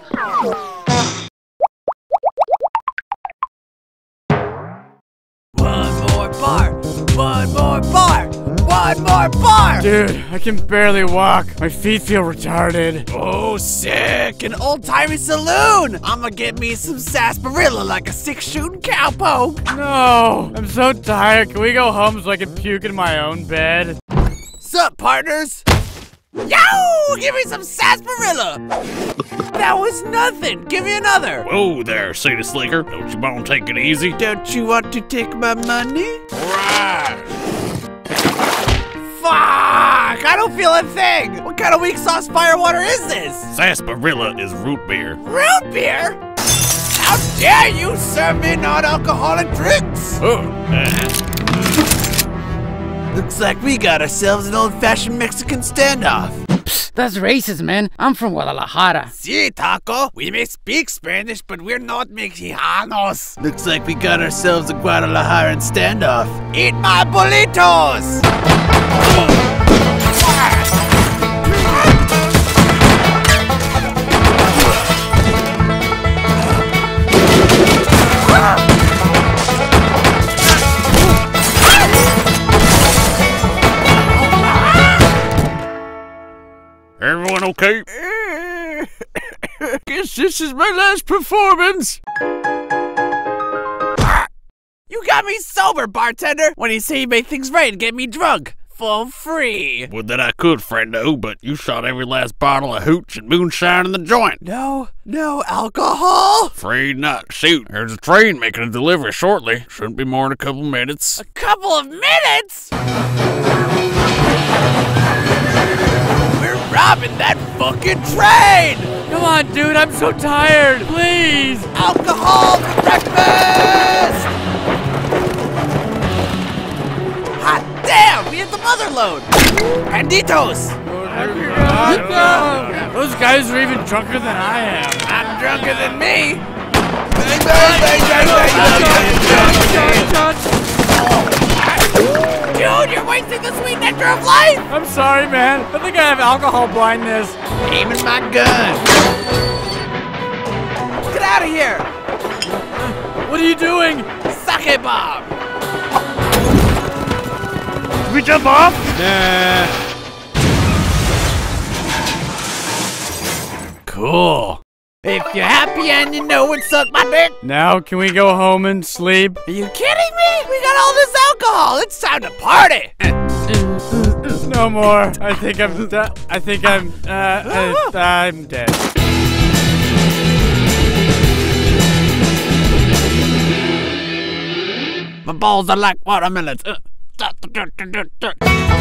One more bar! One more bar! Dude, I can barely walk. My feet feel retarded. Oh, sick! An old-timey saloon! I'ma get me some sarsaparilla like a six-shooting cowpoke. No, I'm so tired. Can we go home so I can puke in my own bed? Sup, partners? Yo! Give me some sarsaparilla! That was nothing! Give me another! Whoa there, City Slicker. Don't you want to take it easy? Don't you want to take my money? Right. Fuck! I don't feel a thing! What kind of weak sauce firewater is this? Sarsaparilla is root beer. Root beer? How dare you serve me non-alcoholic drinks? Looks like we got ourselves an old-fashioned Mexican standoff. Psst, that's racist, man. I'm from Guadalajara. Si, Taco. We may speak Spanish, but we're not Mexicanos. Looks like we got ourselves a Guadalajaran standoff. Eat my burritos! Everyone okay? Guess this is my last performance. You got me sober, bartender! When you say you make things right and get me drunk. For free. Would that I could, friendo, but you shot every last bottle of hooch and moonshine in the joint. No alcohol? Afraid not. Shoot, there's a train making a delivery shortly. Shouldn't be more than a couple minutes. A couple of minutes? We're robbing that fucking train! Come on, dude, I'm so tired. Please. Alcohol for breakfast! Hot damn! We hit the mother load! Banditos! Those guys are even drunker than I am. Not drunker than me! Dude, you're wasting the sweet nectar of life! I'm sorry, man. I think I have alcohol blindness. Aiming my gun. Get out of here! What are you doing? Sake bomb! Can we jump off? Nah. Cool. If you're happy and you know it, suck my dick! Now, can we go home and sleep? Are you kidding me? We got all this alcohol! It's time to party! No more. I think I'm done. I'm dead. My balls are like watermelons.